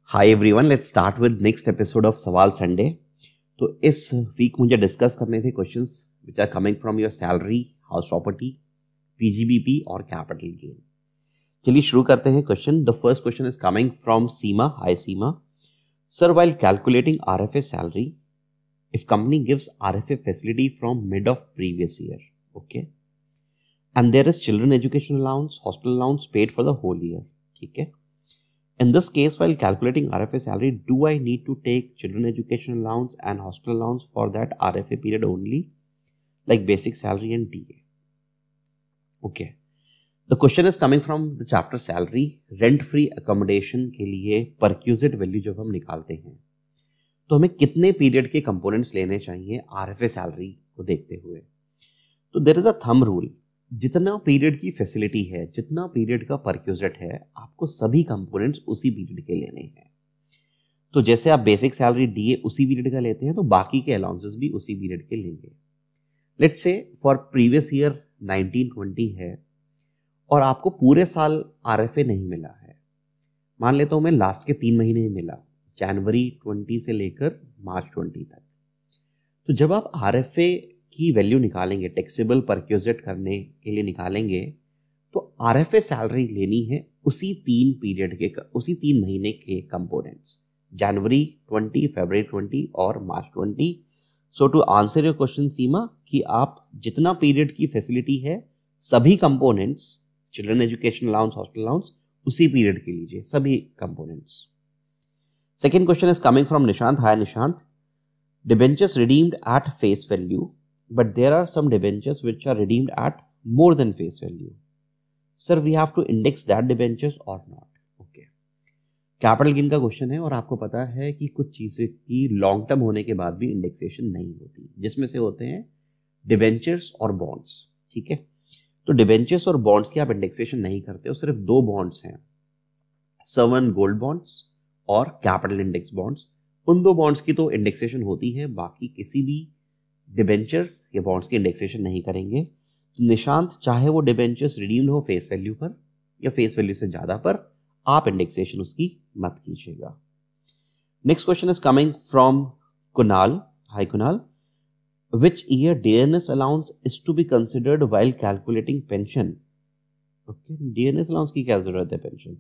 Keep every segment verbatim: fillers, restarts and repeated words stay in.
Hi everyone, let's start with next episode of सवाल Sunday. तो इस वीक मुझे डिस्कस करने थे questions which are coming from your salary, house property, PGBP और कैपिटल गेन। चलिए शुरू करते हैं question. The first question is coming from Seema. Hi Seema, sir while calculating RFA salary, if company gives R F A facility from mid of previous year, okay, and there is children education allowance, hostel allowance paid for the whole year, ठीक है। In this case, while calculating R F A salary, do I need to take children education allowance and hostel allowance for that R F A period only, like basic salary and D A? Okay. The question is coming from the chapter salary. Rent free accommodation के लिए perquisite value जब हम निकालते हैं तो हमें कितने period के कंपोनेंट्स लेने चाहिए आरएफए सैलरी को देखते हुए। तो there is a thumb rule, जितना पीरियड की फैसिलिटी है, जितना पीरियड का परक्यूजेट है, आपको सभी कंपोनेंट्स उसी पीरियड के लेने हैं। तो जैसे आप बेसिक सैलरी डीए उसी पीरियड का लेते हैं तो बाकी के अलाउंसेस भी उसी पीरियड के लेंगे। Let's say for previous year nineteen twenty है और आपको पूरे साल आरएफए नहीं मिला है। मान लेता हूं मैं लास्ट के तीन महीने ही मिला, जनवरी ट्वेंटी से लेकर मार्च ट्वेंटी तक। तो जब आप आरएफए की वैल्यू निकालेंगे, टैक्सेबल परक्यूजेट करने के लिए निकालेंगे, तो आरएफए सैलरी लेनी है उसी तीन पीरियड के, उसी तीन महीने के कंपोनेंट्स, जनवरी ट्वेंटी, फरवरी ट्वेंटी और मार्च twenty. So to answer your question Seema, कि आप जितना पीरियड की फैसिलिटी है सभी components, children education allowance, hostel allowance, उसी पीरियड के लीजिए सभी components. Second question is coming from Nishant. Hi Nishant. Debentures redeemed at face value, but there are some debentures which are redeemed at more than face value. Sir, we have to index that debentures or not? Okay. Capital gain का question है और आपको पता है कि कुछ चीजें की लॉन्ग टर्म होने के बाद भी इंडेक्सेशन नहीं होती, जिसमें से होते हैं डिबेंचर्स और बॉन्ड्स। ठीक है, तो डिबेंचर्स और बॉन्ड्स की आप इंडेक्सेशन नहीं करते हो। सिर्फ दो बॉन्ड्स हैं, सवर्न गोल्ड बॉन्ड्स और कैपिटल इंडेक्स बॉन्ड्स। उन दो बॉन्ड्स की तो इंडेक्सेशन होती है, बाकी किसी भी डिबेंचर्स या बॉन्ड्स की इंडेक्सेशन नहीं करेंगे। तो निशांत, चाहे वो डिबेंचर्स रिडीम्ड हो फेस वैल्यू पर या फेस वैल्यू से ज्यादा पर, आप इंडेक्सेशन उसकी मत कीजिएगा। Next question is coming from Kunal. Hi Kunal, which year DNS allowance is to be considered while calculating pension? Okay, DNS allowance की क्या जरूरत है पेंशन?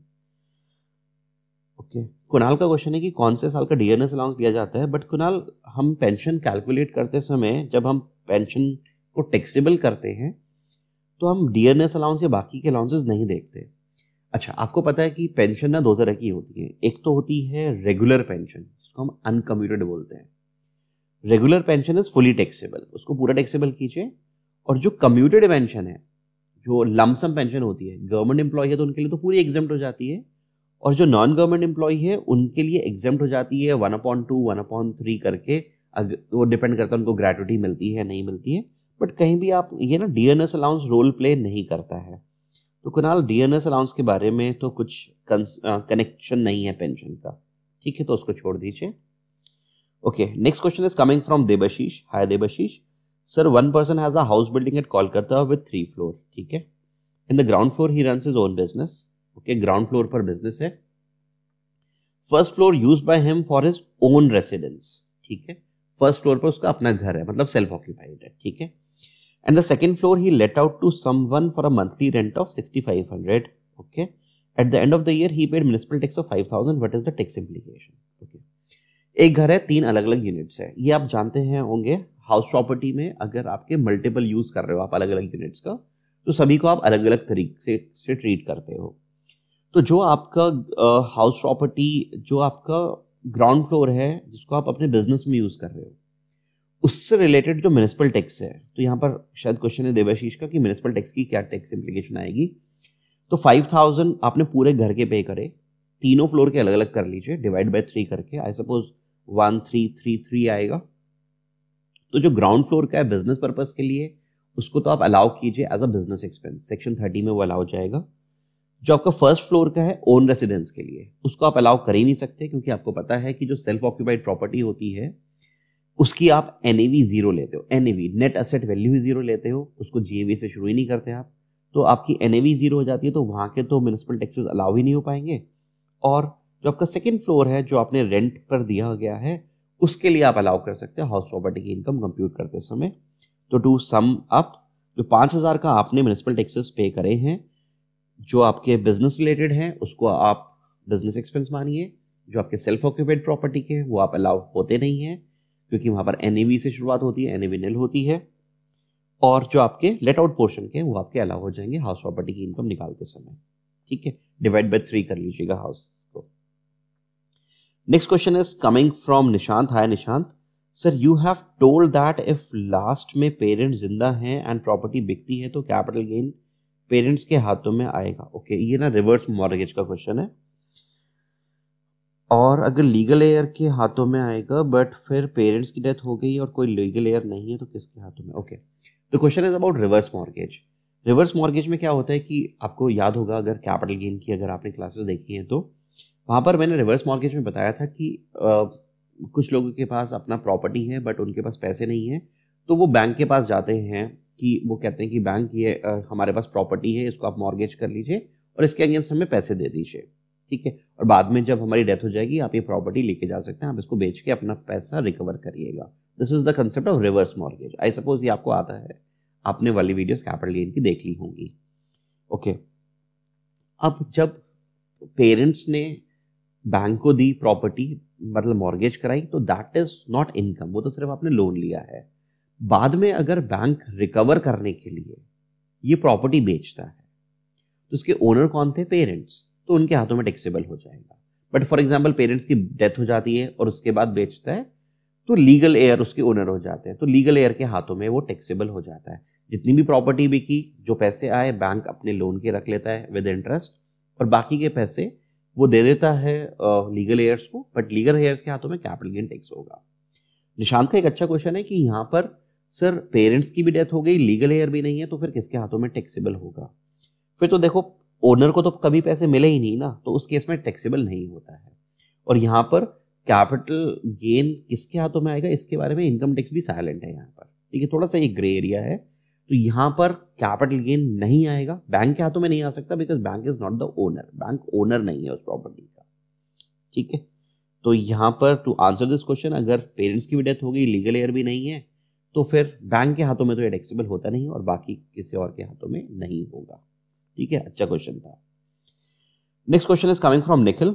Okay okay. कुणाल का क्वेश्चन है कि कौन से साल का डीएनएस अलाउंस दिया जाता है। बट कुणाल, हम पेंशन कैलकुलेट करते समय जब हम पेंशन को टैक्सेबल करते हैं तो हम डीएनएस अलाउंस या बाकी के अलाउंसेस नहीं देखते। अच्छा, आपको पता है कि पेंशन ना दो तरह की होती है। एक तो होती है रेगुलर पेंशन, जिसको हम अनकम्यूटेड बोलते हैं। Regular pension is fully taxable, उसको पूरा टैक्सेबल कीजिए। और जो कम्यूटेड पेंशन है, जो लमसम पेंशन होती है, गवर्नमेंट एम्प्लॉय है तो उनके लिए तो पूरी एग्जेम्प्ट हो जाती है, और जो नॉन गवर्नमेंट एम्प्लॉय है उनके लिए एग्जेम्प्ट हो जाती है one upon two one upon three करके। वो डिपेंड करता है उनको ग्रेट्युटी मिलती है नहीं मिलती है। बट कहीं भी आप ये ना डीएनएस अलाउंस रोल प्ले नहीं करता है। तो कुणाल, डीएनएस अलाउंस के बारे में तो कुछ कनेक्शन नहीं है पेंशन का, ठीक है, तो उसको छोड़ दीजिए। Okay, next question is coming from Debashish. Hi Debashish, sir one person has a house building at Kolkata with three floor, ठीक है। In the ground floor he runs his own business. Okay, ground floor पर बिजनेस है। First floor used by him for his own residence, ठीक है। First floor पर उसका अपना घर है, मतलब सेल्फ ऑक्यूपाइड है, ठीक है। And the second floor he let out to someone for a monthly rent of sixty five hundred. Okay, at the end of the year he paid municipal tax of five thousand. What is the tax implication? Okay, एक घर है, तीन अलग अलग units है। ये आप जानते हैं होंगे, हाउस प्रॉपर्टी में अगर आपके मल्टीपल यूज कर रहे हो आप अलग अलग यूनिट्स का, तो सभी को आप अलग अलग तरीके से ट्रीट करते हो। तो जो आपका हाउस प्रॉपर्टी, जो आपका ग्राउंड फ्लोर है, जिसको आप अपने बिजनेस में यूज कर रहे हो, उससे रिलेटेड जो म्युनिसिपल टैक्स है, तो यहाँ पर शायद क्वेश्चन है देवाशीष का कि म्युनिसिपल टैक्स की क्या टैक्स इम्प्लीकेशन आएगी। तो फाइव थाउजेंड आपने पूरे घर के पे करे, तीनों फ्लोर के अलग अलग कर लीजिए, डिवाइड बाय थ्री करके, I suppose one three three three आएगा। तो जो ग्राउंड फ्लोर का है बिजनेस पर्पज के लिए, उसको तो आप अलाउ कीजिए as a business expense, section thirty में वो अलाउ जाएगा। जो आपका फर्स्ट फ्लोर का है ओन रेसिडेंस के लिए, उसको आप अलाउ कर ही नहीं सकते, क्योंकि आपको पता है कि जो सेल्फ ऑक्यूपाइड प्रॉपर्टी होती है उसकी आप एनएवी जीरो लेते हो, एनएवी नेट एसेट वैल्यू ही जीरो लेते हो, उसको जीएवी से शुरू ही नहीं करते आप। तो आपकी एनएवी जीरो हो जाती है, तो वहां के तो म्युनिसिपल टैक्सेस अलाउ ही नहीं हो पाएंगे। और जो आपका सेकंड फ्लोर है जो आपने रेंट पर दिया गया है उसके लिए आप अलाउ कर सकते हैं हाउस प्रॉपर्टी की इनकम कंप्यूट करते समय। तो टू सम अप, जो पाँच हज़ार का आपने म्युनिसिपल टैक्सेस पे करे हैं जो आपके बिजनेस रिलेटेड हैं उसको आप बिजनेस एक्सपेंस मानिए। जो आपके सेल्फ ऑक्यूपेड प्रॉपर्टी के हैं वो आप अलाउ होते नहीं हैं क्योंकि वहां पर एनएवी से शुरुआत होती है, एनएवी निल होती है। और जो आपके लेट आउट पोर्शन के हैं वो आपके अलाउ हो जाएंगे हाउस प्रॉपर्टी की इनकम निकालते समय। ठीक है, डिवाइड बाय थ्री कर लीजिएगा हाउस को। Next question is coming from Nishant. Hi Nishant, sir you have told that if last में पेरेंट्स जिंदा हैं एंड प्रॉपर्टी बिकती है तो कैपिटल गेन पेरेंट्स के हाथों में आएगा। ओके okay, ये ना रिवर्स मॉर्गेज का क्वेश्चन है। और अगर लीगल एयर के हाथों में आएगा बट फिर पेरेंट्स की डेथ हो गई और कोई लीगल एयर नहीं है तो किसके हाथों में? ओके, तो question is about reverse mortgage. Reverse mortgage में क्या होता है कि आपको याद होगा, अगर कैपिटल गेन की अगर आपने क्लासेस देखी हैं तो वहां पर मैंने रिवर्स मॉर्गेज में बताया था कि आ, कुछ लोगों के पास अपना प्रॉपर्टी है बट उनके पास पैसे नहीं है तो वो बैंक के पास जाते हैं कि वो कहते हैं कि बैंक ये आ, हमारे पास प्रॉपर्टी है, इसको आप मॉर्गेज कर लीजिए और इसके अगेंस्ट हमें पैसे दे दीजिए। ठीक है, और बाद में जब हमारी डेथ हो जाएगी आप ये प्रॉपर्टी लेके जा सकते हैं, आप इसको बेच के अपना पैसा रिकवर करिएगा। This is the concept of reverse mortgage. I suppose ये आपको आता है, आपने वाली वीडियोस कैपिटल गेन की देख ली होंगी। ओके, अब जब पेरेंट्स ने बैंक को दी प्रॉपर्टी, मतलब मॉर्गेज कराई, तो दैट इज नॉट इनकम, वो तो सिर्फ आपने लोन लिया है। बाद में अगर बैंक रिकवर करने के लिए ये प्रॉपर्टी बेचता है तो उसके ओनर कौन थे? पेरेंट्स, तो उनके हाथों में टैक्सेबल हो जाएगा। बट फॉर एग्जांपल पेरेंट्स की डेथ हो जाती है और उसके बाद बेचता है तो लीगल एयर उसके ओनर हो जाते हैं, तो लीगल एयर के हाथों में वो टैक्सेबल हो जाता है। जितनी भी प्रॉपर्टी बिकी, जो पैसे आए, बैंक अपने लोन के रख लेता है विद इंटरेस्ट और बाकी के पैसे वो दे देता है लीगल एयर्स को, बट लीगल एयर्स के हाथों में कैपिटल गेन टैक्स होगा। निशांत का एक अच्छा क्वेश्चन है कि यहाँ पर सर पेरेंट्स की भी डेथ हो गई, लीगल एयर भी नहीं है, तो फिर किसके हाथों में टैक्सेबल होगा? फिर तो देखो ओनर को तो कभी पैसे मिले ही नहीं ना, तो उस केस में टैक्सेबल नहीं होता है। और यहाँ पर कैपिटल गेन किसके हाथों में आएगा, इसके बारे में इनकम टैक्स भी साइलेंट है यहाँ पर। ठीक है, थोड़ा सा ये ग्रे एरिया है। तो यहाँ पर कैपिटल गेन नहीं आएगा, बैंक के हाथों में नहीं आ सकता because bank is not the owner, bank owner नहीं है उस प्रॉपर्टी का। ठीक है, तो यहाँ पर टू आंसर दिस क्वेश्चन, अगर पेरेंट्स की भी डेथ हो गई, लीगल एयर भी नहीं है, तो फिर बैंक के हाथों में तो ये टैक्सेबल होता नहीं और बाकी किसी और के हाथों में नहीं होगा। ठीक है, अच्छा क्वेश्चन था। Next question is coming from Nikhil.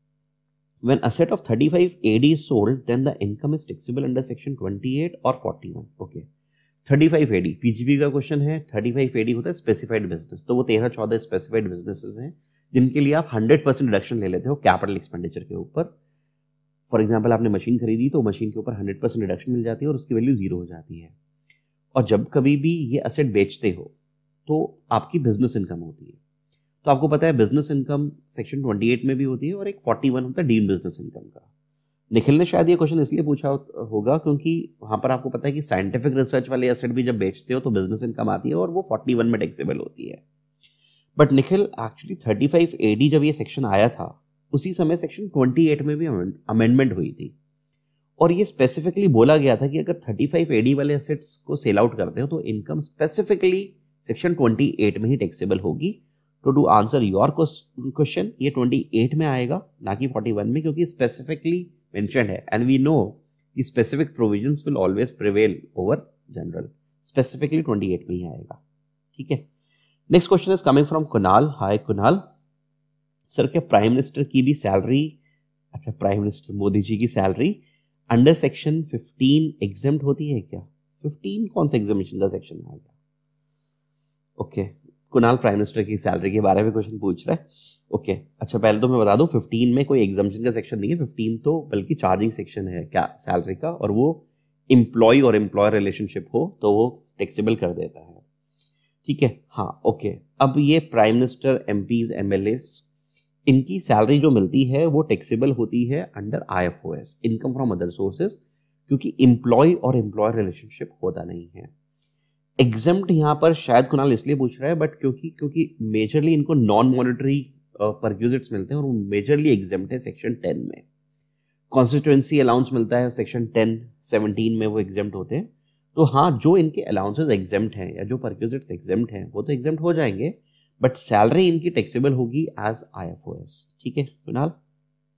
When a set of thirty-five A D is sold, then the income is taxable under section twenty-eight or forty-one. Okay, thirty-five A D P G B का question है। thirty-five A D होता है specified business, तो वो तेरह चौदह specified businesses हैं जिनके लिए आप हंड्रेड परसेंट रिडक्शन ले लेते हो कैपिटल एक्सपेंडिचर के ऊपर। फॉर एग्जाम्पल आपने मशीन खरीदी तो मशीन के ऊपर हंड्रेड परसेंट रिडक्शन मिल जाती है और उसकी वैल्यू जीरो हो जाती है। और जब कभी भी ये असेट बेचते हो तो आपकी बिजनेस इनकम होती है। तो आपको पता है बिजनेस इनकम सेक्शन अट्ठाईस में भी होती है और एक इकतालीस होता है डीम्ड बिजनेस इनकम का। निखिल ने शायद ये क्वेश्चन इसलिए पूछा होगा क्योंकि वहां पर आपको पता है कि साइंटिफिक रिसर्च वाले एसेट भी जब बेचते हो तो बिजनेस इनकम आती है और वो इकतालीस में टैक्सेबल होती है। बट निखिल एक्चुअली पैंतीस ए डी जब ये सेक्शन आया था उसी समय सेक्शन अट्ठाईस में भी अमेंडमेंट हुई थी और ये स्पेसिफिकली बोला गया था कि अगर पैंतीस ए डी वाले एसेट्स को सेल आउट करते हो तो इनकम स्पेसिफिकली सेक्शन अट्ठाईस में ही टैक्सेबल होगी। तो टू आंसर योर क्वेश्चन, ये अट्ठाईस में आएगा ना कि इकतालीस में, क्योंकि स्पेसिफिकली मेंशन्ड है एंड वी नो कि specific provisions will always prevail over general. Specifically अट्ठाईस में ही आएगा। ठीक है, next question is coming from Kunal. Hi Kunal, sir क्या प्राइम मिनिस्टर की भी सैलरी, अच्छा प्राइम मिनिस्टर मोदी जी की salary under section fifteen exempt होती है क्या? फिफ्टीन कौन सा एग्जामिनेशन का सेक्शन आ गया? ओके, कुणाल प्राइम मिनिस्टर की सैलरी के बारे में क्वेश्चन पूछ रहा है। Okay okay. अच्छा पहले तो मैं बता दूं फिफ्टीन में कोई एग्जामिनेशन का सेक्शन नहीं है, फिफ्टीन तो बल्कि चार्जिंग सेक्शन है क्या सैलरी का, और वो एम्प्लॉय और एम्प्लॉयर रिलेशनशिप हो तो वो टैक्सेबल कर देता है। ठीक है, हाँ ओके okay. अब ये प्राइम मिनिस्टर, एमपीज, एमएलएस, इनकी सैलरी जो मिलती है वो टैक्सेबल होती है under IFOS, income from other sources, क्योंकि एम्प्लॉय और एम्प्लॉयर रिलेशनशिप होता नहीं है। एग्जेम्प्ट यहाँ पर शायद कुणाल इसलिए पूछ रहा है बट क्योंकि क्योंकि मेजरली इनको नॉन मॉनेटरी परक्यूजिट्स मिलते हैं और वो मेजरली एग्जेम्प्ट है सेक्शन टेन में। कॉन्स्टिट्यूएंसी अलाउंस मिलता है सेक्शन टेन सेवनटीन में, वो एग्जेम्प्ट होते हैं। तो हाँ, जो इनके अलाउंसेस एग्जेम्प्ट हैं या जो परक्यूजिट्स एग्जेम्प्ट हैं वो तो एग्जेम्प्ट हो जाएंगे, बट सैलरी इनकी टैक्सेबल होगी एज आईएफओएस। ठीक है Kunal,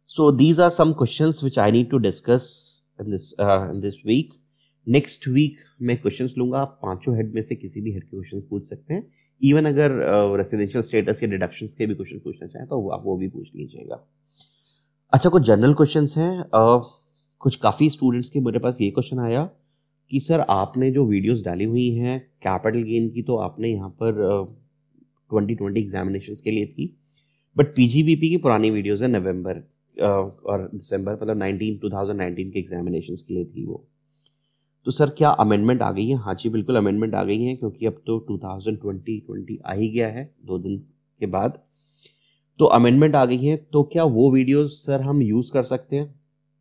So these are some questions which I need to discuss in this uh, in this week. Next week मैं क्वेश्चंस लूंगा, आप पांचों हेड में से किसी भी हेड के क्वेश्चंस पूछ सकते हैं। इवन अगर रेसिडेंशियल uh, स्टेटस के डिडक्शंस के भी क्वेश्चन पूछना चाहें तो आप वो भी पूछ लीजिएगा। अच्छा, कुछ जनरल क्वेश्चंस हैं। uh, कुछ काफ़ी स्टूडेंट्स के मेरे पास ये क्वेश्चन आया कि सर आपने जो वीडियोस डाली हुई हैं कैपिटल गेन की, तो आपने यहाँ पर ट्वेंटी ट्वेंटी एग्जामिनेशंस के लिए थी, बट पीजीबीपी की पुरानी वीडियोस है नवंबर uh, और दिसंबर मतलब नाइनटीन टू थाउजेंड नाइनटीन के एग्जामिनेशंस के लिए थी वो। तो सर क्या अमेंडमेंट आ गई है? हाँ जी, बिल्कुल अमेंडमेंट आ गई है, क्योंकि अब तो टू थाउजेंड ट्वेंटी आ ही गया है दो दिन के बाद, तो अमेंडमेंट आ गई है। तो क्या वो वीडियोस सर हम यूज़ कर सकते हैं?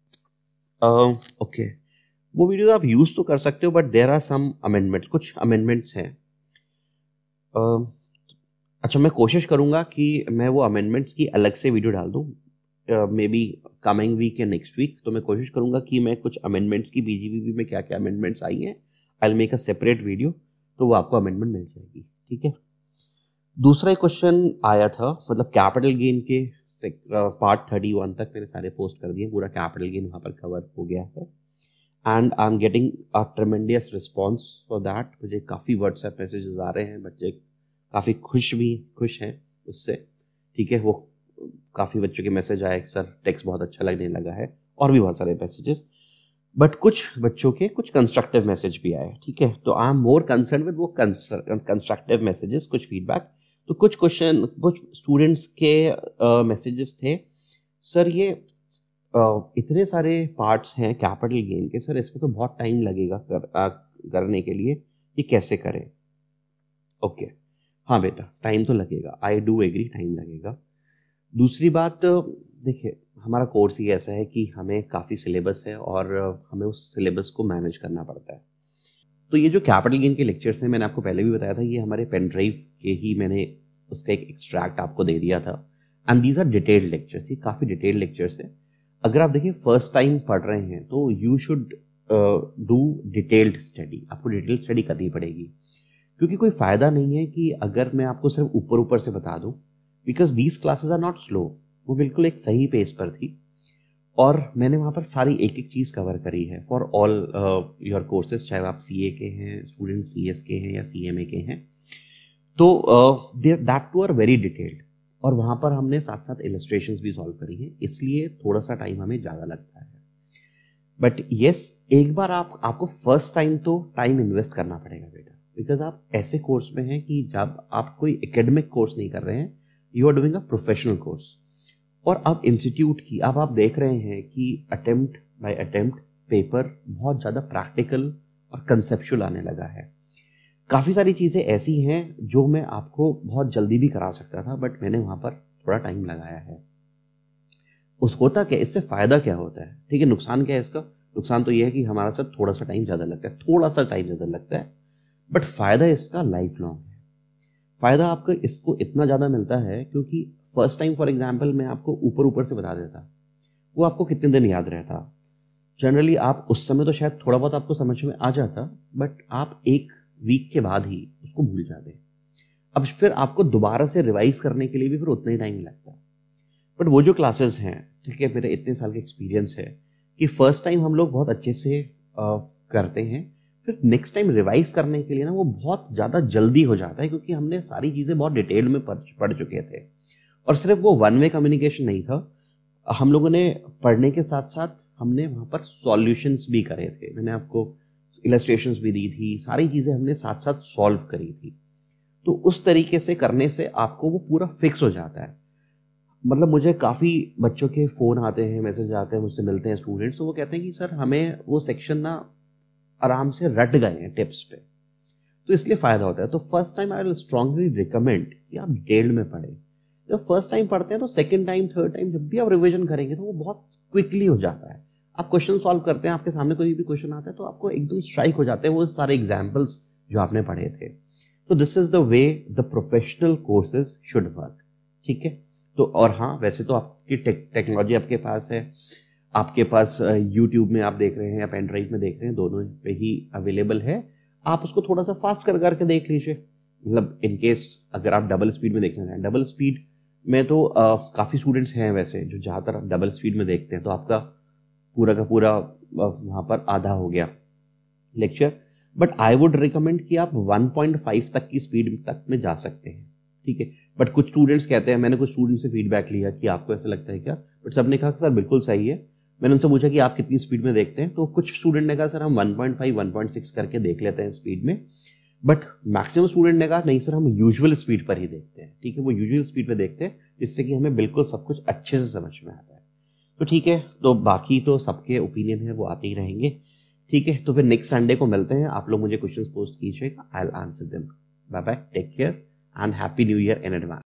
Okay uh, okay. वो वीडियोस आप यूज़ तो कर सकते हो, but there are some amendments, कुछ अमेंडमेंट्स हैं। uh, अच्छा, मैं कोशिश करूँगा कि मैं वो अमेंडमेंट्स की अलग से वीडियो डाल दूँ, मे बी कमिंग वीक या नेक्स्ट वीक। तो मैं कोशिश करूंगा कि मैं कुछ अमेंडमेंट्स की बीजीबीपी में क्या क्या अमेंडमेंट्स आई हैं, I will make a separate video, तो वो आपको अमेंडमेंट मिल जाएगी। ठीक है। दूसरा एक क्वेश्चन आया था, मतलब कैपिटल गेन के पार्ट थर्टी वन तक मैंने सारे पोस्ट कर दिए, पूरा कैपिटल गेन वहाँ पर कवर हो गया है, and I am getting a tremendous response for that. मुझे काफ़ी व्हाट्सएप मैसेजेस आ रहे हैं, बच्चे काफ़ी खुश भी खुश हैं उससे। ठीक है, वो काफ़ी बच्चों के मैसेज आए, सर टेक्स्ट बहुत अच्छा लगने लगा है, और भी बहुत सारे मैसेजेस, बट कुछ बच्चों के कुछ कंस्ट्रक्टिव मैसेज भी आए। ठीक है, तो I am more concern with वो कंस्ट्रक्टिव मैसेजेस, कुछ फीडबैक। तो कुछ क्वेश्चन, कुछ स्टूडेंट्स के मैसेजेस uh, थे, सर ये uh, इतने सारे पार्ट्स हैं कैपिटल गेन के, सर इसमें तो बहुत टाइम लगेगा कर, uh, करने के लिए, ये कैसे करें? Okay okay. हाँ बेटा, टाइम तो लगेगा, आई डू एग्री, टाइम लगेगा। दूसरी बात, देखिए हमारा कोर्स ही ऐसा है कि हमें काफ़ी सिलेबस है और हमें उस सिलेबस को मैनेज करना पड़ता है। तो ये जो कैपिटल गेन के लेक्चर्स हैं, मैंने आपको पहले भी बताया था, ये हमारे पेन ड्राइव के ही मैंने उसका एक एक्सट्रैक्ट आपको दे दिया था, and these are detailed lectures, ये काफ़ी डिटेल्ड लेक्चर्स हैं। अगर आप देखिए फर्स्ट टाइम पढ़ रहे हैं तो you should do detailed study, आपको डिटेल्ड स्टडी करनी पड़ेगी, क्योंकि कोई फ़ायदा नहीं है कि अगर मैं आपको सिर्फ ऊपर ऊपर से बता दूँ, because these classes are not slow, वो बिल्कुल एक सही पेस पर थी, और मैंने वहाँ पर सारी एक एक चीज़ कवर करी है फॉर ऑल योर कोर्सेज, चाहे आप सी ए के हैं स्टूडेंट, सी एस के हैं या सी एम ए के हैं, तो that two are very detailed, और वहाँ पर हमने साथ साथ इलस्ट्रेशंस भी सॉल्व करी हैं, इसलिए थोड़ा सा टाइम हमें ज़्यादा लगता है। बट येस, एक बार आप आपको फर्स्ट टाइम तो टाइम इन्वेस्ट करना पड़ेगा बेटा, बिकॉज आप ऐसे कोर्स में हैं कि जब आप कोई एकेडमिक कोर्स नहीं कर रहे हैं, you are doing a professional course, और अब इंस्टीट्यूट की अब आप देख रहे हैं कि अटेम्प्ट बाय अटेम्प्ट पेपर बहुत ज़्यादा प्रैक्टिकल और कंसेप्चुअल आने लगा है। काफ़ी सारी चीज़ें ऐसी हैं जो मैं आपको बहुत जल्दी भी करा सकता था, बट मैंने वहाँ पर थोड़ा टाइम लगाया है। उस होता क्या, इससे फ़ायदा क्या होता है? ठीक है, नुकसान क्या है इसका? नुकसान तो ये है कि हमारा सब थोड़ा सा टाइम ज़्यादा लगता है, थोड़ा सा टाइम ज़्यादा लगता है, बट फ़ायदा इसका लाइफ लॉन्ग है। फ़ायदा आपको इसको इतना ज़्यादा मिलता है क्योंकि फर्स्ट टाइम फॉर एग्जांपल मैं आपको ऊपर ऊपर से बता देता, वो आपको कितने दिन याद रहता? जनरली आप उस समय तो शायद थोड़ा बहुत आपको समझ में आ जाता, बट आप एक वीक के बाद ही उसको भूल जाते। अब फिर आपको दोबारा से रिवाइज करने के लिए भी फिर उतना ही टाइम लगता। बट वो जो क्लासेस हैं, ठीक है, मेरा इतने साल का एक्सपीरियंस है कि फर्स्ट टाइम हम लोग बहुत अच्छे से आ, करते हैं, फिर नेक्स्ट टाइम रिवाइज करने के लिए ना वो बहुत ज़्यादा जल्दी हो जाता है, क्योंकि हमने सारी चीज़ें बहुत डिटेल में पढ़ पढ़ चुके थे। और सिर्फ वो वन वे कम्युनिकेशन नहीं था, हम लोगों ने पढ़ने के साथ साथ हमने वहाँ पर सॉल्यूशंस भी करे थे, मैंने आपको इलस्ट्रेशंस भी दी थी, सारी चीज़ें हमने साथ साथ सॉल्व करी थी। तो उस तरीके से करने से आपको वो पूरा फिक्स हो जाता है। मतलब मुझे काफ़ी बच्चों के फ़ोन आते हैं, मैसेज आते हैं, मुझसे मिलते हैं स्टूडेंट्स, तो वो कहते हैं कि सर हमें वो सेक्शन ना आराम से रट गए हैं टिप्स पे, तो इसलिए फ़ायदा होता है। तो first time I will strongly recommend कि आप डिटेल में पढ़ें। जब फर्स्ट टाइम पढ़ते हैं तो सेकंड टाइम, थर्ड टाइम जब भी आप रिवीजन करेंगे तो वो बहुत क्विकली हो जाता है। आप क्वेश्चन सॉल्व करते हैं, आपके सामने कोई भी क्वेश्चन आता है तो आपको एकदम स्ट्राइक हो जाते हैं वो सारे एग्जाम्पल्स जो आपने पढ़े थे। तो this is the way the professional courses should work. ठीक है, तो और हाँ, वैसे तो आपकी टेक्नोलॉजी आपके पास है, आपके पास यूट्यूब में आप देख रहे हैं या पेन ड्राइव में देख रहे हैं, दोनों पे ही अवेलेबल है। आप उसको थोड़ा सा फास्ट कर करके देख लीजिए। मतलब इन केस अगर आप डबल स्पीड में देखना चाहें, डबल स्पीड मैं तो uh, काफ़ी स्टूडेंट्स हैं वैसे जो ज़्यादातर डबल स्पीड में देखते हैं, तो आपका पूरा का पूरा वहाँ पर आधा हो गया lecture. But I would recommend कि आप वन पॉइंट फाइव तक की स्पीड तक में जा सकते हैं, ठीक है। बट कुछ स्टूडेंट्स कहते हैं, मैंने कुछ स्टूडेंट से फीडबैक लिया कि आपको ऐसा लगता है क्या, बट सबने कहा सर बिल्कुल सही है। मैंने उनसे पूछा कि आप कितनी स्पीड में देखते हैं, तो कुछ स्टूडेंट ने कहा सर हम one point five one point six करके देख लेते हैं स्पीड में। बट मैक्सिमम स्टूडेंट ने कहा नहीं सर हम यूजुअल स्पीड पर ही देखते हैं, ठीक है। वो यूजुअल स्पीड पर देखते हैं जिससे कि हमें बिल्कुल सब कुछ अच्छे से समझ में आता है। तो ठीक है, तो बाकी तो सबके ओपिनियन है वो आते ही रहेंगे, ठीक है। तो फिर नेक्स्ट संडे को मिलते हैं। आप लोग मुझे क्वेश्चंस पोस्ट कीजिएगा, I will answer them. Bye bye, take care and happy new year in advance.